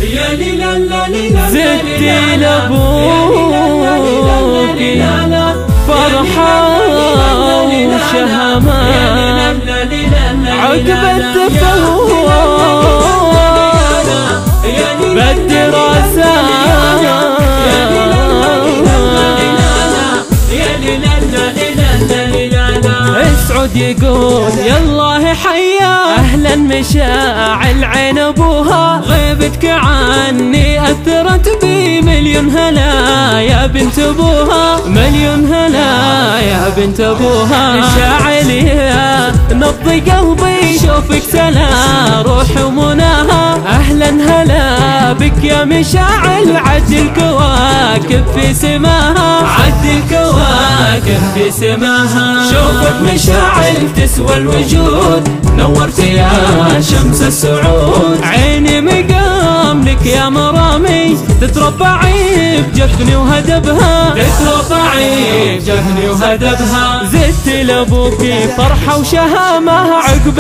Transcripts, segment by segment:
زدتي لابوكي فرحة وشهامة عقب التفوق بالدراسة اسعد يقول يالله حيا أهلا مشاعل عين أبوها غيبتك عني أثرت بي مليون هلا يا بنت أبوها مليون هلا يا بنت أبوها مشاعل يا نبض قلبي شوفك سلا روح ومناها أهلا هلا بك يا مشاعل عد الكواكب في سماها عد الكواكب في سماها شوفك مشاعل تسوى الوجود نورت يا شمس السعود عيني مقام لك يا مرامي تتربعي بجفني وهدبها تتربعي بجفني وهدبها زدت لابوكي فرحة وشهامة عقب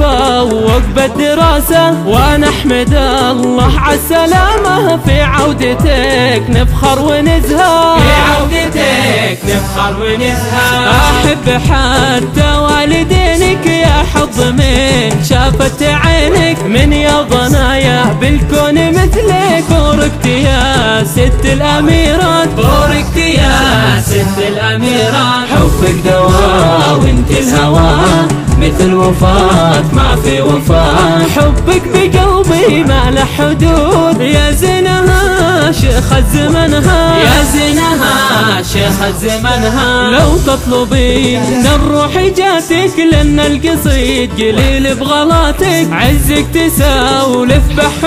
التفوق بالدراسة وانا احمد الله عالسلامة في عودتك نفخر ونزهى في عودتك نفخر ونزهى احب حتى والدينك يا حظ من شافت عينك من يا ضنايا بالكون مثلك بوركت يا ست الاميرات بوركت يا ست الاميرات حبك دواء وانت الهوى مثل وفاة ما في وفاة حبك بقلبي ما له حدود يا زينها شيخ زمنها يا زينها شيخ زمنها لو تطلبين الروح جاتك لأن القصيد قليل بغلاتك عزك تسولف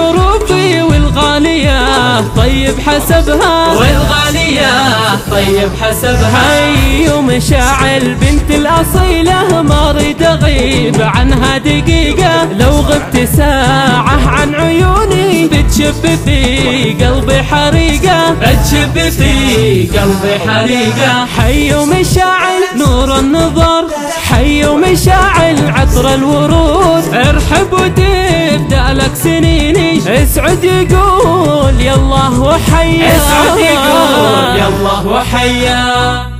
بحروفي والغالية طيب حسبها والغالية طيب حسبها أيوم مشاعل بنت الأصيلة ما اريد اغيب عنها دقيقة لو غبت ساعة عن عيوني بتشب في قلبي حريقة بتشب في قلبي حريقة حي ومشاعل نور النظر حي ومشاعل عطر الورود ارحب وتبدأ لك سنيني اسعد يقول يالله وحيا اسعد يقول يالله وحيا